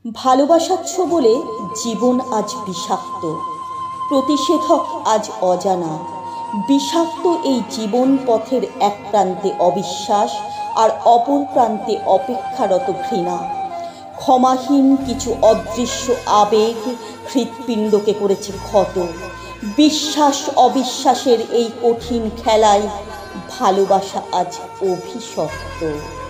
ভালোবাসাচ্ছ বলে জীবন আজ বিষাক্ত, প্রতিষেধক আজ অজানা। বিষাক্ত এই জীবন পথের এক প্রান্তে অবিশ্বাস আর অপর প্রান্তে অপেক্ষারত ঘৃণা। ক্ষমাহীন কিছু অদৃশ্য আবেগ হৃৎপিণ্ডকে করেছে ক্ষত। বিশ্বাস অবিশ্বাসের এই কঠিন খেলায় ভালোবাসা আজ অভিশপ্ত।